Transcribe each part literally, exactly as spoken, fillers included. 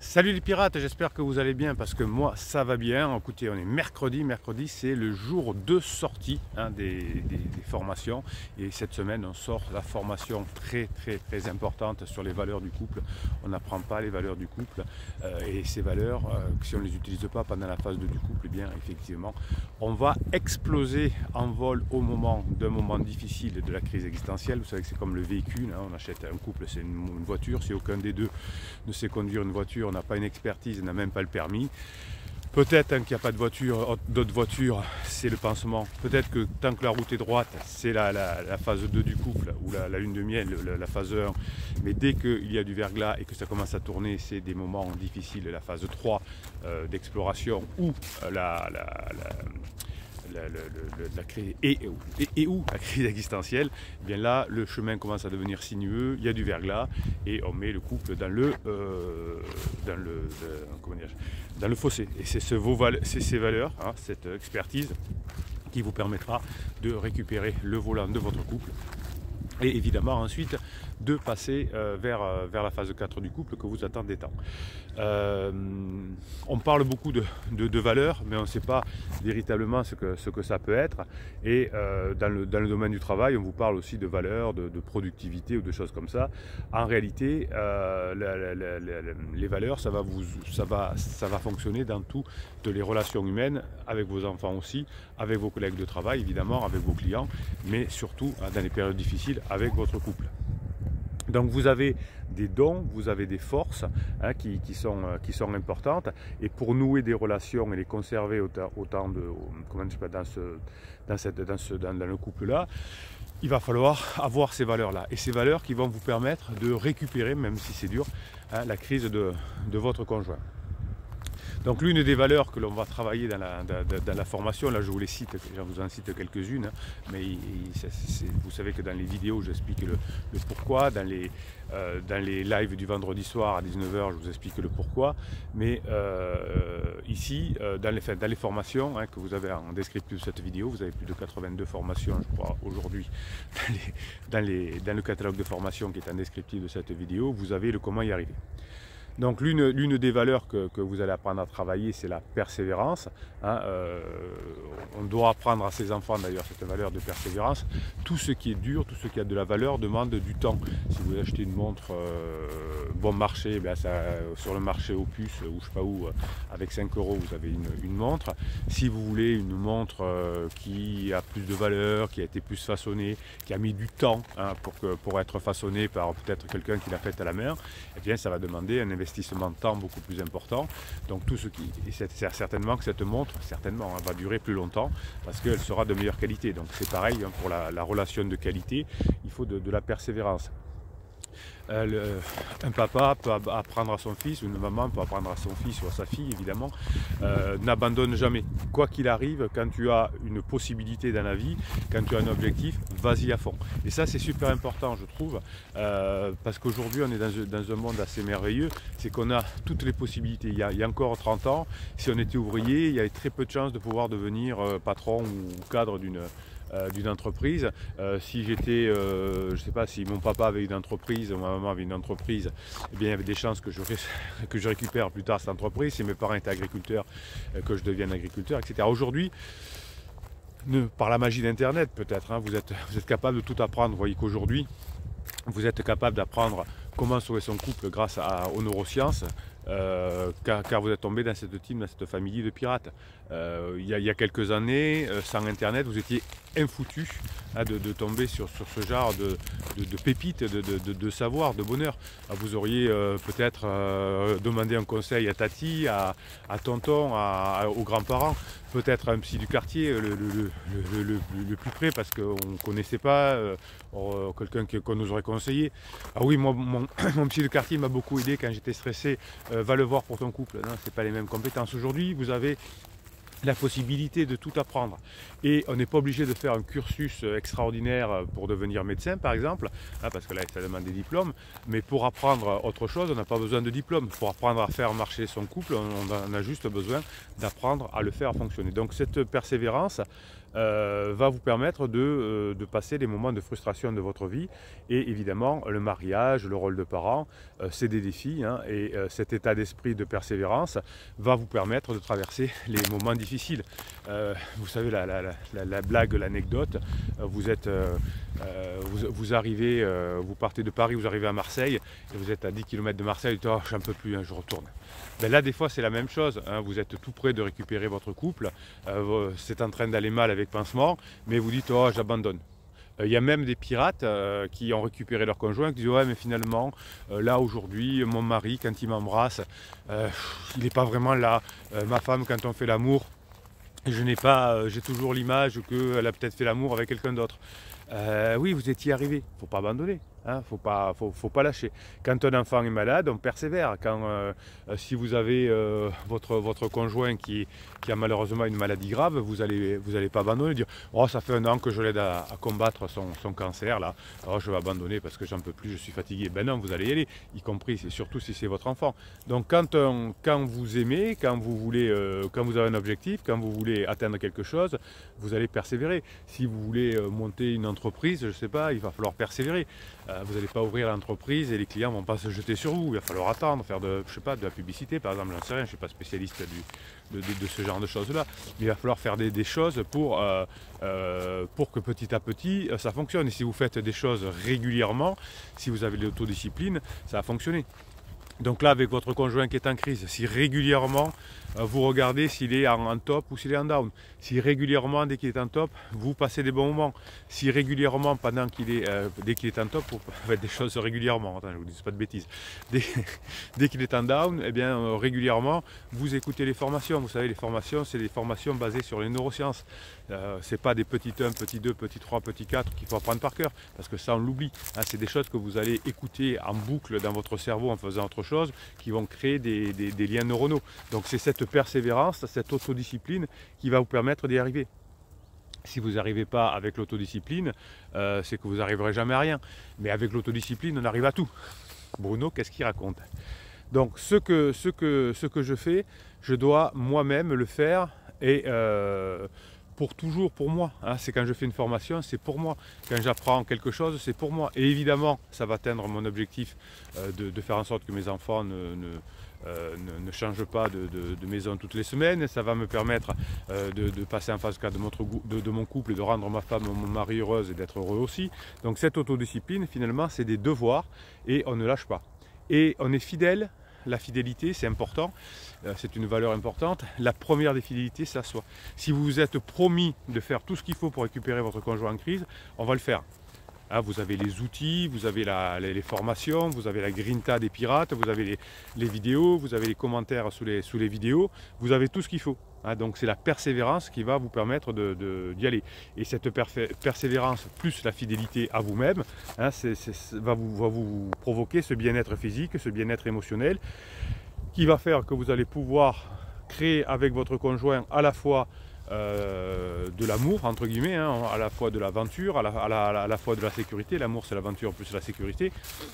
Salut les pirates, j'espère que vous allez bien parce que moi ça va bien. Écoutez, on est mercredi, mercredi c'est le jour de sortie hein, des, des, des formations et cette semaine on sort la formation très très très importante sur les valeurs du couple. On n'apprend pas les valeurs du couple euh, et ces valeurs, euh, si on ne les utilise pas pendant la phase deux du couple, eh bien effectivement on va exploser en vol au moment d'un moment difficile de la crise existentielle. Vous savez que c'est comme le véhicule, hein, on achète un couple, c'est une, une voiture, si aucun des deux ne sait conduire une voiture, on n'a pas une expertise, n'a même pas le permis. Peut-être hein, qu'il n'y a pas de voiture, d'autres voitures, c'est le pansement. Peut-être que tant que la route est droite, c'est la, la, la phase deux du couple, ou la, la lune de miel, la, la phase un. Mais dès qu'il y a du verglas et que ça commence à tourner, c'est des moments difficiles, la phase trois euh, d'exploration, ou euh, la, la, la La, la, la, la crise, et, et, et où la crise existentielle, eh bien là le chemin commence à devenir sinueux, il y a du verglas et on met le couple dans le, euh, dans le, euh, comment dire, dans le fossé. Et c'est ce, ces valeurs, hein, cette expertise qui vous permettra de récupérer le volant de votre couple et évidemment ensuite de passer euh, vers, euh, vers la phase quatre du couple que vous attendez tant. Euh, on parle beaucoup de, de, de valeurs, mais on ne sait pas véritablement ce que, ce que ça peut être. Et euh, dans, le, dans le domaine du travail, on vous parle aussi de valeurs, de, de productivité ou de choses comme ça. En réalité, euh, la, la, la, la, les valeurs, ça va, vous, ça, va, ça va fonctionner dans toutes les relations humaines, avec vos enfants aussi, avec vos collègues de travail, évidemment, avec vos clients, mais surtout dans les périodes difficiles, avec votre couple. Donc vous avez des dons, vous avez des forces hein, qui, qui, sont, qui sont importantes et pour nouer des relations et les conserver autant, autant de, comment je sais pas, dans, ce, dans, cette, dans, ce, dans, dans le couple-là, il va falloir avoir ces valeurs-là et ces valeurs qui vont vous permettre de récupérer, même si c'est dur, hein, la crise de, de votre conjoint. Donc l'une des valeurs que l'on va travailler dans la, dans, dans la formation, là je vous les cite, je vous en cite quelques-unes, hein, mais il, il, vous savez que dans les vidéos j'explique le, le pourquoi, dans les, euh, dans les lives du vendredi soir à dix-neuf heures je vous explique le pourquoi, mais euh, ici euh, dans, les, dans les formations hein, que vous avez en descriptif de cette vidéo, vous avez plus de quatre-vingt-deux formations je crois aujourd'hui dans, les, dans, les, dans le catalogue de formation qui est en descriptif de cette vidéo, vous avez le comment y arriver. Donc l'une des valeurs que, que vous allez apprendre à travailler, c'est la persévérance. Hein, euh, on doit apprendre à ses enfants d'ailleurs cette valeur de persévérance. Tout ce qui est dur, tout ce qui a de la valeur demande du temps. Si vous achetez une montre euh, bon marché, ben ça, sur le marché Opus ou je sais pas où, avec cinq euros vous avez une, une montre. Si vous voulez une montre euh, qui a plus de valeur, qui a été plus façonnée, qui a mis du temps hein, pour, que, pour être façonnée par peut-être quelqu'un qui l'a faite à la main, eh bien ça va demander un investissement investissement de temps beaucoup plus important. Donc tout ce qui, c'est certainement que cette montre, certainement, elle va durer plus longtemps parce qu'elle sera de meilleure qualité. Donc c'est pareil hein, pour la, la relation de qualité, il faut de, de la persévérance. Euh, le, un papa peut apprendre à son fils, ou une maman peut apprendre à son fils ou à sa fille évidemment, euh, n'abandonne jamais. Quoi qu'il arrive, quand tu as une possibilité dans la vie, quand tu as un objectif, vas-y à fond. Et ça c'est super important je trouve, euh, parce qu'aujourd'hui on est dans, dans un monde assez merveilleux, c'est qu'on a toutes les possibilités. Il y, a, il y a encore trente ans, si on était ouvrier, il y avait très peu de chances de pouvoir devenir euh, patron ou cadre d'une Euh, d'une entreprise. Euh, si j'étais, euh, je sais pas, si mon papa avait une entreprise, ou ma maman avait une entreprise, eh bien il y avait des chances que je, que je récupère plus tard cette entreprise. Si mes parents étaient agriculteurs, euh, que je devienne agriculteur, et cetera. Aujourd'hui, par la magie d'Internet peut-être, hein, vous êtes, vous êtes capable de tout apprendre. Vous voyez qu'aujourd'hui, vous êtes capable d'apprendre comment sauver son couple grâce à, aux neurosciences. Euh, car, car vous êtes tombé dans cette team, dans cette famille de pirates. Euh, il, y a, il y a quelques années, euh, sans Internet, vous étiez infoutu hein, de, de tomber sur, sur ce genre de, de, de pépites, de, de, de savoir, de bonheur. Vous auriez euh, peut-être euh, demandé un conseil à Tati, à, à tonton, à, à, aux grands-parents, peut-être un psy du quartier, le, le, le, le, le, le plus près, parce qu'on ne connaissait pas, euh, quelqu'un qu'on nous aurait conseillé. Ah oui, moi, mon, mon psy du quartier m'a beaucoup aidé quand j'étais stressé. Euh, va le voir pour ton couple. Non, c'est pas les mêmes compétences. Aujourd'hui, vous avez la possibilité de tout apprendre et on n'est pas obligé de faire un cursus extraordinaire pour devenir médecin par exemple hein, parce que là ça demande des diplômes, mais pour apprendre autre chose on n'a pas besoin de diplôme. Pour apprendre à faire marcher son couple on a juste besoin d'apprendre à le faire fonctionner. Donc cette persévérance euh, va vous permettre de, euh, de passer les moments de frustration de votre vie. Et évidemment, le mariage, le rôle de parent, euh, c'est des défis, hein, et euh, cet état d'esprit de persévérance va vous permettre de traverser les moments difficiles. Euh, vous savez, la, la, la, la blague, l'anecdote, euh, vous êtes, euh, euh, vous, vous arrivez, euh, vous partez de Paris, vous arrivez à Marseille, et vous êtes à dix kilomètres de Marseille, et vous dites, oh, j'en peux plus, hein, je retourne. Ben là, des fois, c'est la même chose, hein, vous êtes tout près de récupérer votre couple, euh, c'est en train d'aller mal avec pansement, mais vous dites, oh, j'abandonne. Il y a même des pirates euh, qui ont récupéré leur conjoint, qui disent ouais mais finalement euh, là aujourd'hui mon mari quand il m'embrasse euh, il n'est pas vraiment là, euh, ma femme quand on fait l'amour je n'ai pas, euh, j'ai toujours l'image qu'elle a peut-être fait l'amour avec quelqu'un d'autre. Euh, oui, vous étiez arrivé, il ne faut pas abandonner, hein, faut pas, faut, faut pas lâcher. Quand un enfant est malade, on persévère. Quand, euh, si vous avez euh, votre, votre conjoint qui, qui a malheureusement une maladie grave, vous n'allez vous allez pas abandonner, dire oh ça fait un an que je l'aide à, à combattre son, son cancer, là, oh, je vais abandonner parce que j'en peux plus, je suis fatigué. Ben non, vous allez y aller, y compris, c'est surtout si c'est votre enfant. Donc quand, on, quand vous aimez, quand vous, voulez, euh, quand vous avez un objectif, quand vous voulez atteindre quelque chose, vous allez persévérer. Si vous voulez euh, monter une entreprise, entreprise, je ne sais pas, il va falloir persévérer. Euh, vous n'allez pas ouvrir l'entreprise et les clients ne vont pas se jeter sur vous. Il va falloir attendre, faire de, je sais pas, de la publicité par exemple, j'en sais rien, je ne suis pas spécialiste du, de, de, de ce genre de choses-là. Mais il va falloir faire des, des choses pour, euh, euh, pour que petit à petit ça fonctionne. Et si vous faites des choses régulièrement, si vous avez de l'autodiscipline, ça va fonctionner. Donc là, avec votre conjoint qui est en crise, si régulièrement euh, vous regardez s'il est en, en top ou s'il est en down, si régulièrement, dès qu'il est en top, vous passez des bons moments, si régulièrement, pendant qu'il est, euh, dès qu'il est en top, vous faites des choses régulièrement, attends, je ne vous dis pas de bêtises, dès, dès qu'il est en down, eh bien, euh, régulièrement, vous écoutez les formations. Vous savez, les formations, c'est des formations basées sur les neurosciences. Euh, ce n'est pas des petits un, petits deux, petits trois, petits quatre qu'il faut apprendre par cœur, parce que ça, on l'oublie. Hein, c'est des choses que vous allez écouter en boucle dans votre cerveau en faisant autre chose, choses qui vont créer des, des, des liens neuronaux. Donc c'est cette persévérance, cette autodiscipline qui va vous permettre d'y arriver. Si vous n'arrivez pas avec l'autodiscipline, euh, c'est que vous n'arriverez jamais à rien. Mais avec l'autodiscipline, on arrive à tout. Bruno, qu'est-ce qu'il raconte? Donc ce que, ce, que, ce que je fais, je dois moi-même le faire et euh, pour toujours pour moi. Hein. C'est quand je fais une formation, c'est pour moi. Quand j'apprends quelque chose, c'est pour moi. Et évidemment, ça va atteindre mon objectif euh, de, de faire en sorte que mes enfants ne, ne, euh, ne, ne changent pas de, de, de maison toutes les semaines. Ça va me permettre euh, de, de passer en phase quatre de, de, de mon couple et de rendre ma femme, mon mari heureuse et d'être heureux aussi. Donc cette autodiscipline, finalement, c'est des devoirs et on ne lâche pas. Et on est fidèle. La fidélité, c'est important, c'est une valeur importante. La première des fidélités, c'est à soi. Si vous vous êtes promis de faire tout ce qu'il faut pour récupérer votre conjoint en crise, on va le faire. Hein, vous avez les outils, vous avez la, les, les formations, vous avez la grinta des pirates, vous avez les, les vidéos, vous avez les commentaires sous les, sous les vidéos, vous avez tout ce qu'il faut. Hein, donc c'est la persévérance qui va vous permettre de, de, d'y aller. Et cette persévérance plus la fidélité à vous-même hein, c'est, c'est, va, vous, va vous provoquer ce bien-être physique, ce bien-être émotionnel qui va faire que vous allez pouvoir créer avec votre conjoint à la fois Euh, de l'amour entre guillemets, hein, à la fois de l'aventure, à la, à, la, à la fois de la sécurité. L'amour c'est l'aventure plus la sécurité.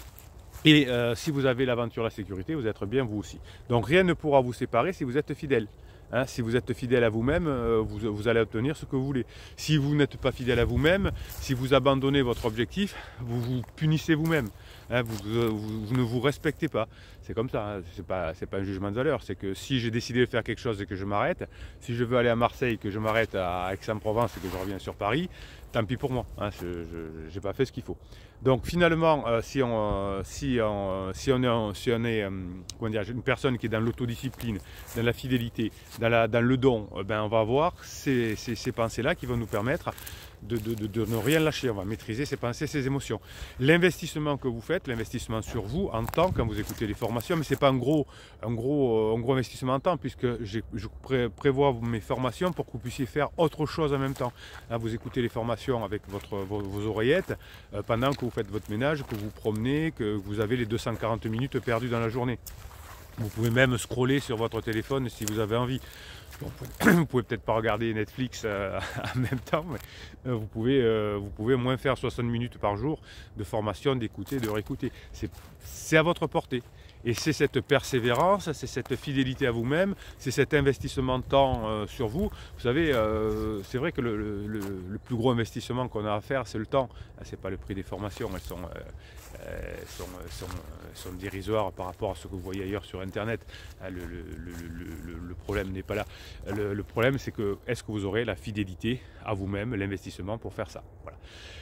Et euh, si vous avez l'aventure, la sécurité, vous êtes bien vous aussi. Donc rien ne pourra vous séparer si vous êtes fidèle. Hein, si vous êtes fidèle à vous-même, euh, vous, vous allez obtenir ce que vous voulez. Si vous n'êtes pas fidèle à vous-même, si vous abandonnez votre objectif, vous vous punissez vous-même. Hein, vous, vous, vous ne vous respectez pas. C'est comme ça, hein, c'est pas, c'est pas un jugement de valeur. C'est que si j'ai décidé de faire quelque chose et que je m'arrête, si je veux aller à Marseille, que je m'arrête à Aix-en-Provence et que je reviens sur Paris, tant pis pour moi, hein, je n'ai pas fait ce qu'il faut. Donc finalement, euh, si, on, euh, si, on, si on est, si on est euh, comment dire, une personne qui est dans l'autodiscipline, dans la fidélité, dans, la, dans le don, euh, ben on va avoir ces, ces, ces pensées-là qui vont nous permettre de, de, de, de ne rien lâcher. On va maîtriser ses pensées, ses émotions. L'investissement que vous faites, l'investissement sur vous en temps, quand vous écoutez les formations, mais ce n'est pas un gros, un, gros, un gros investissement en temps, puisque je pré, prévois mes formations pour que vous puissiez faire autre chose en même temps. Là, vous écoutez les formations avec votre, vos, vos oreillettes euh, pendant que vous faites votre ménage, que vous promenez, que vous avez les deux cent quarante minutes perdues dans la journée. Vous pouvez même scroller sur votre téléphone si vous avez envie. Bon, vous ne pouvez peut-être pas regarder Netflix euh, en même temps, mais euh, vous, pouvez, euh, vous pouvez au moins faire soixante minutes par jour de formation, d'écouter, de réécouter. C'est à votre portée. Et c'est cette persévérance, c'est cette fidélité à vous-même, c'est cet investissement de temps euh, sur vous. Vous savez, euh, c'est vrai que le, le, le plus gros investissement qu'on a à faire, c'est le temps. Ce n'est pas le prix des formations, elles sont, euh, sont, sont, sont dérisoires par rapport à ce que vous voyez ailleurs sur Internet. Le, le, le, le, le problème n'est pas là. Le, le problème, c'est que est-ce que vous aurez la fidélité à vous-même, l'investissement pour faire ça. Voilà.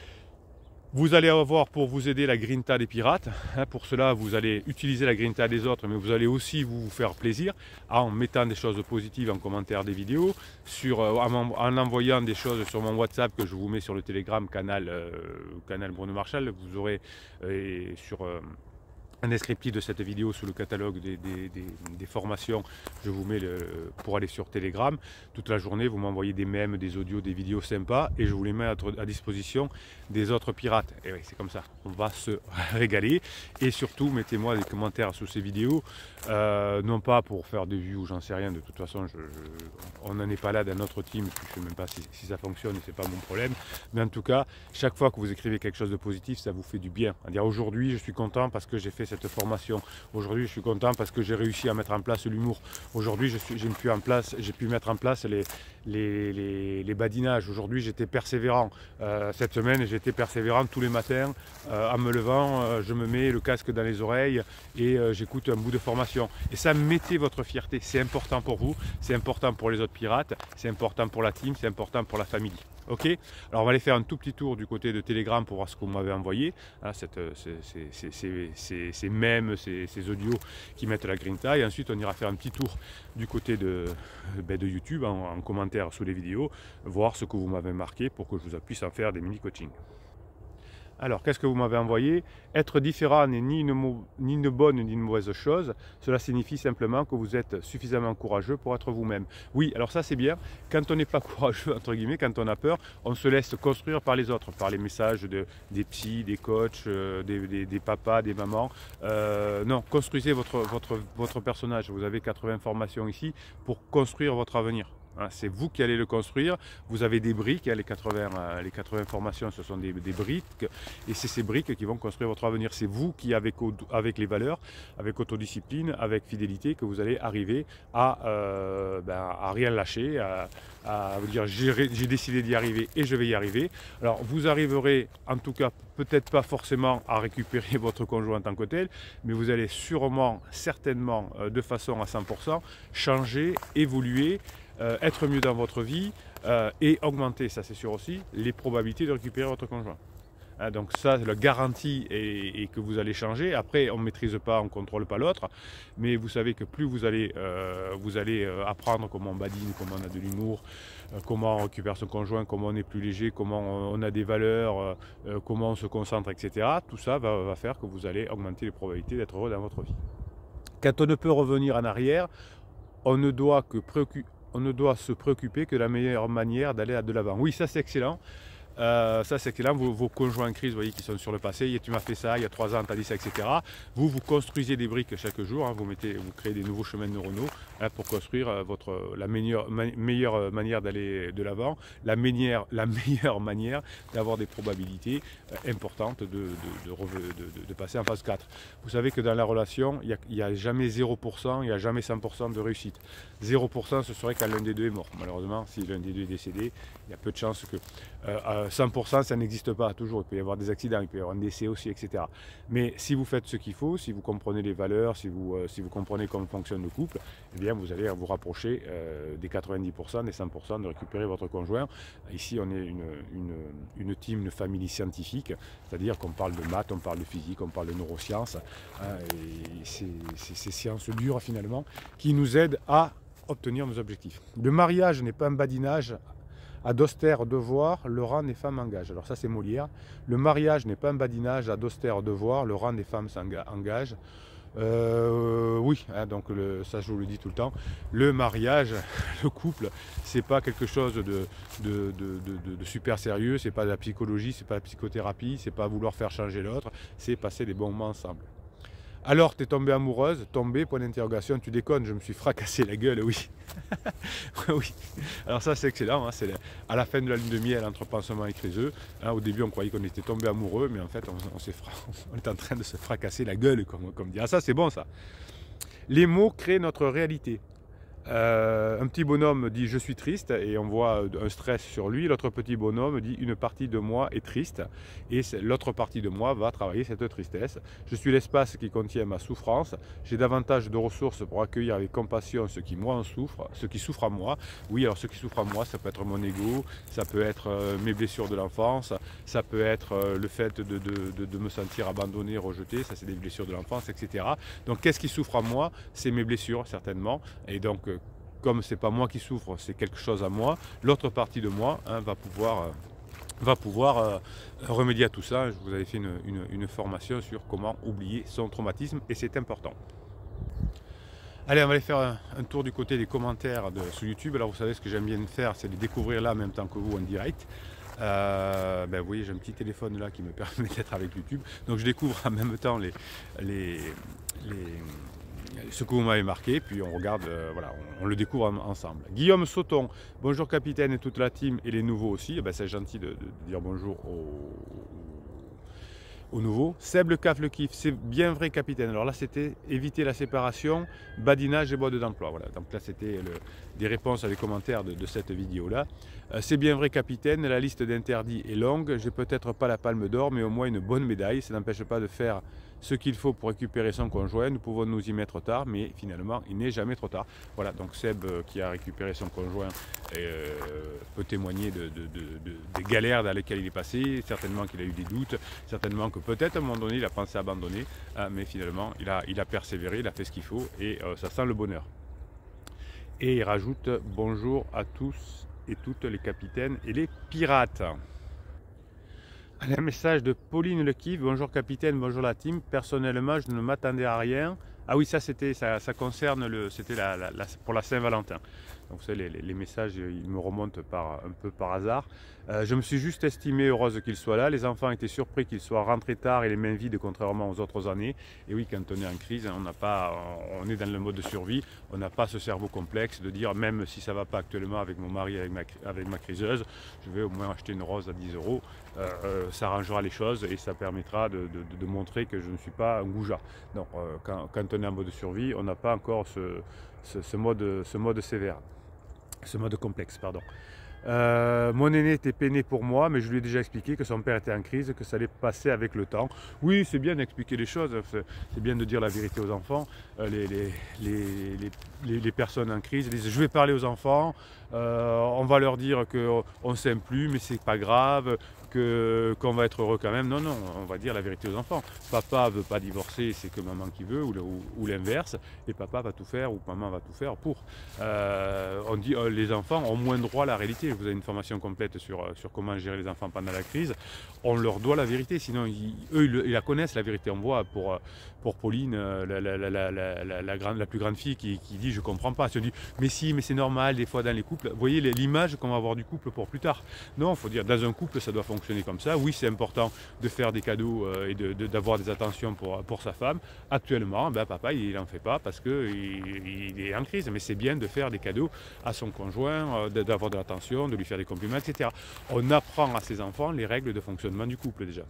Vous allez avoir pour vous aider la grinta des pirates. Pour cela, vous allez utiliser la grinta des autres, mais vous allez aussi vous faire plaisir en mettant des choses positives en commentaire des vidéos, sur, en, en envoyant des choses sur mon WhatsApp que je vous mets sur le Telegram canal, euh, canal Bruno Marchal. Vous aurez euh, sur... Euh, un descriptif de cette vidéo sous le catalogue des, des, des, des formations, je vous mets le, pour aller sur Telegram. Toute la journée, vous m'envoyez des mèmes, des audios, des vidéos sympas et je vous les mets à, à disposition des autres pirates. Et oui, c'est comme ça, on va se régaler. Et surtout, mettez-moi des commentaires sous ces vidéos, euh, non pas pour faire des vues ou j'en sais rien, de toute façon, je, je, on n'en est pas là dans notre team, je ne sais même pas si, si ça fonctionne, c'est pas mon problème. Mais en tout cas, chaque fois que vous écrivez quelque chose de positif, ça vous fait du bien. C'est-à-dire aujourd'hui, je suis content parce que j'ai fait cette formation. Aujourd'hui, je suis content parce que j'ai réussi à mettre en place l'humour. Aujourd'hui, j'ai pu, en place, j'ai pu mettre en place les, les, les, les badinages. Aujourd'hui, j'étais persévérant. Euh, cette semaine, j'étais persévérant tous les matins. Euh, en me levant, euh, je me mets le casque dans les oreilles et euh, j'écoute un bout de formation. Et ça, mettez votre fierté. C'est important pour vous, c'est important pour les autres pirates, c'est important pour la team, c'est important pour la famille. Ok, alors on va aller faire un tout petit tour du côté de Telegram pour voir ce que vous m'avez envoyé, hein, cette, ces, ces, ces, ces, ces mèmes, ces, ces audios qui mettent la grinta, et ensuite on ira faire un petit tour du côté de, ben de YouTube en, en commentaire sous les vidéos, voir ce que vous m'avez marqué pour que je vous puisse en faire des mini coachings. Alors, qu'est-ce que vous m'avez envoyé? Être différent n'est ni une, ni une bonne ni une mauvaise chose. Cela signifie simplement que vous êtes suffisamment courageux pour être vous-même. Oui, alors ça c'est bien. Quand on n'est pas courageux, entre guillemets, quand on a peur, on se laisse construire par les autres, par les messages de, des psys, des coachs, euh, des, des, des papas, des mamans. Euh, non, construisez votre, votre, votre personnage. Vous avez quatre-vingts formations ici pour construire votre avenir. C'est vous qui allez le construire. Vous avez des briques, les quatre-vingts, les quatre-vingts formations, ce sont des, des briques, et c'est ces briques qui vont construire votre avenir. C'est vous qui, avec, avec les valeurs, avec autodiscipline, avec fidélité, que vous allez arriver à, euh, ben, à rien lâcher, à, à vous dire j'ai décidé d'y arriver et je vais y arriver. Alors vous arriverez, en tout cas, peut-être pas forcément à récupérer votre conjoint en tant que tel, mais vous allez sûrement, certainement, de façon à cent pour cent, changer, évoluer, Euh, être mieux dans votre vie euh, et augmenter, ça c'est sûr aussi, les probabilités de récupérer votre conjoint. Hein, donc ça, la garantie est, est que vous allez changer. Après, on ne maîtrise pas, on ne contrôle pas l'autre, mais vous savez que plus vous allez, euh, vous allez euh, apprendre comment on badine, comment on a de l'humour, euh, comment on récupère son conjoint, comment on est plus léger, comment on, on a des valeurs, euh, comment on se concentre, et cetera. Tout ça va, va faire que vous allez augmenter les probabilités d'être heureux dans votre vie. Quand on ne peut revenir en arrière, on ne doit que préoccuper on ne doit se préoccuper que de la meilleure manière d'aller de l'avant. Oui, ça c'est excellent. Euh, ça c'est excellent, vos, vos conjoints en crise, vous voyez, qui sont sur le passé, tu m'as fait ça, il y a trois ans, tu as dit ça, et cetera. Vous, vous construisez des briques chaque jour, hein, vous, mettez, vous créez des nouveaux chemins neuronaux hein, pour construire euh, votre, la meilleure, ma, meilleure manière d'aller de l'avant, la meilleure, la meilleure manière d'avoir des probabilités euh, importantes de, de, de, de, de passer en phase quatre. Vous savez que dans la relation, il n'y a, a jamais zéro pour cent, il n'y a jamais cent pour cent de réussite. zéro pour cent, ce serait quand l'un des deux est mort. Malheureusement, si l'un des deux est décédé, il y a peu de chances que... Euh, cent pour cent, ça n'existe pas toujours. Il peut y avoir des accidents, il peut y avoir un décès aussi, et cetera. Mais si vous faites ce qu'il faut, si vous comprenez les valeurs, si vous, euh, si vous comprenez comment fonctionne le couple, eh bien vous allez vous rapprocher euh, des quatre-vingt-dix pour cent, des cent pour cent de récupérer votre conjoint. Ici, on est une, une, une team, une famille scientifique, c'est-à-dire qu'on parle de maths, on parle de physique, on parle de neurosciences. Hein, et c'est ces sciences dures finalement qui nous aident à obtenir nos objectifs. Le mariage n'est pas un badinage. À d'austères devoirs, le rang des femmes engage. Alors ça c'est Molière. Le mariage n'est pas un badinage, à d'austères devoirs, le rang des femmes s'engage. Euh, oui, hein, donc le, ça je vous le dis tout le temps. Le mariage, le couple, c'est pas quelque chose de, de, de, de, de super sérieux, c'est pas de la psychologie, c'est pas de la psychothérapie, c'est pas vouloir faire changer l'autre, c'est passer des bons moments ensemble. Alors, t'es tombée amoureuse, tombée, point d'interrogation, tu déconnes, je me suis fracassé la gueule, oui. Oui. Alors ça, c'est excellent, hein, c'est à la fin de la lune de miel entre pansement et criseux. Hein, au début, on croyait qu'on était tombé amoureux, mais en fait, on, on, s'est fra... on est en train de se fracasser la gueule, comme, comme dit. Ah, ça, c'est bon, ça. Les mots créent notre réalité. Euh, un petit bonhomme dit je suis triste et on voit un stress sur lui. L'autre petit bonhomme dit une partie de moi est triste et l'autre partie de moi va travailler cette tristesse. Je suis l'espace qui contient ma souffrance. J'ai davantage de ressources pour accueillir avec compassion ceux qui moi en souffrent, ceux qui souffrent à moi. Oui, alors ceux qui souffrent à moi, ça peut être mon ego, ça peut être euh, mes blessures de l'enfance, ça peut être euh, le fait de, de, de, de me sentir abandonné, rejeté, ça c'est des blessures de l'enfance, et cetera. Donc qu'est-ce qui souffre à moi? C'est mes blessures certainement. Et donc comme ce n'est pas moi qui souffre, c'est quelque chose à moi, l'autre partie de moi hein, va pouvoir, euh, va pouvoir euh, remédier à tout ça. Je vous avais fait une, une, une formation sur comment oublier son traumatisme et c'est important. Allez, on va aller faire un, un tour du côté des commentaires de, sur YouTube. Alors vous savez, ce que j'aime bien faire, c'est de découvrir là en même temps que vous en direct. Euh, ben, vous voyez, j'ai un petit téléphone là qui me permet d'être avec YouTube. Donc je découvre en même temps les... les, les ce que vous m'avez marqué, puis on regarde, euh, voilà, on, on le découvre en, ensemble. Guillaume Sauton, bonjour capitaine et toute la team et les nouveaux aussi, eh ben, c'est gentil de, de, de dire bonjour aux, aux nouveaux. Seb le Caf le Kiff, c'est bien vrai capitaine. Alors là c'était éviter la séparation, badinage et mode d'emploi. Voilà, donc là c'était des réponses à des commentaires de, de cette vidéo là. Euh, c'est bien vrai capitaine, la liste d'interdits est longue, j'ai peut-être pas la palme d'or mais au moins une bonne médaille, ça n'empêche pas de faire ce qu'il faut pour récupérer son conjoint. Nous pouvons nous y mettre tard, mais finalement, il n'est jamais trop tard. Voilà, donc Seb, euh, qui a récupéré son conjoint, euh, peut témoigner de, de, de, de, des galères dans lesquelles il est passé. Certainement qu'il a eu des doutes, certainement que peut-être à un moment donné, il a pensé abandonner, hein, mais finalement, il a, il a persévéré, il a fait ce qu'il faut, et euh, ça sent le bonheur. Et il rajoute « Bonjour à tous et toutes les capitaines et les pirates ». Un message de Pauline Le Kiff, bonjour capitaine, bonjour la team. Personnellement, je ne m'attendais à rien. Ah oui, ça c'était, ça, ça concerne le, c'était la, la, la, pour la Saint-Valentin. Donc vous savez, les, les messages, ils me remontent par, un peu par hasard. Euh, je me suis juste estimé heureuse qu'il soit là. Les enfants étaient surpris qu'il soit rentré tard et les mains vides, contrairement aux autres années. Et oui, quand on est en crise, on n'a pas, on est dans le mode de survie. On n'a pas ce cerveau complexe de dire, même si ça ne va pas actuellement avec mon mari, avec ma, avec ma criseuse, je vais au moins acheter une rose à dix euros. Euh, euh, ça arrangera les choses et ça permettra de, de, de montrer que je ne suis pas un goujat. Donc, euh, quand, quand on est en mode survie, on n'a pas encore ce, ce, ce, mode, ce mode sévère, ce mode complexe, pardon. Euh, mon aîné était peiné pour moi, mais je lui ai déjà expliqué que son père était en crise, que ça allait passer avec le temps. Oui, c'est bien d'expliquer les choses, c'est bien de dire la vérité aux enfants. Euh, les, les, les, les, les personnes en crise disent je vais parler aux enfants, euh, on va leur dire qu'on ne s'aime plus, mais c'est pas grave, qu'on qu va être heureux quand même. Non, non, on va dire la vérité aux enfants. Papa veut pas divorcer, c'est que maman qui veut, ou, ou, ou l'inverse, et papa va tout faire, ou maman va tout faire pour. Euh, on dit euh, les enfants ont moins droit à la réalité. Vous avez une formation complète sur, sur comment gérer les enfants pendant la crise. On leur doit la vérité, sinon ils, eux ils, ils la connaissent la vérité. On voit pour, pour Pauline, la, la, la, la, la, la, grande, la plus grande fille qui, qui dit je comprends pas. Elle se dit mais si, mais c'est normal des fois dans les couples. Vous voyez l'image qu'on va avoir du couple pour plus tard. Non, il faut dire dans un couple ça doit fonctionner comme ça. Oui, c'est important de faire des cadeaux euh, et d'avoir de, de, des attentions pour, pour sa femme. Actuellement, ben, papa il n'en fait pas parce qu'il il est en crise, mais c'est bien de faire des cadeaux à son conjoint, euh, d'avoir de l'attention, de lui faire des compliments, et cetera. On apprend à ses enfants les règles de fonctionnement du couple déjà.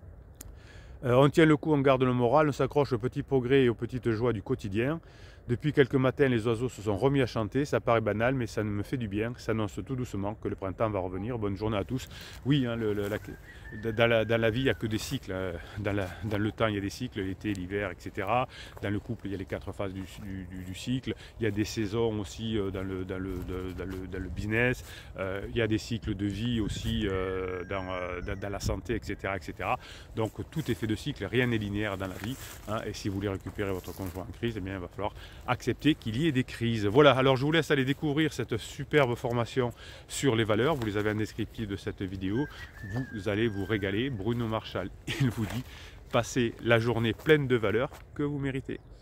Euh, on tient le coup, on garde le moral, on s'accroche aux petits progrès et aux petites joies du quotidien. Depuis quelques matins, les oiseaux se sont remis à chanter. Ça paraît banal, mais ça me fait du bien. Ça annonce tout doucement que le printemps va revenir. Bonne journée à tous. Oui, hein, le, le, la, dans, la, dans la vie, il n'y a que des cycles. Dans, la, dans le temps, il y a des cycles, l'été, l'hiver, et cetera. Dans le couple, il y a les quatre phases du, du, du cycle. Il y a des saisons aussi dans le, dans le, dans le, dans le business. Euh, il y a des cycles de vie aussi euh, dans, dans, dans la santé, et cetera, et cetera. Donc tout est fait de cycles. Rien n'est linéaire dans la vie. Hein, et si vous voulez récupérer votre conjoint en crise, eh bien, il va falloir accepter qu'il y ait des crises. Voilà, alors je vous laisse aller découvrir cette superbe formation sur les valeurs. Vous les avez en descriptif de cette vidéo. Vous allez vous régaler. Bruno Marchal, il vous dit, passez la journée pleine de valeurs que vous méritez.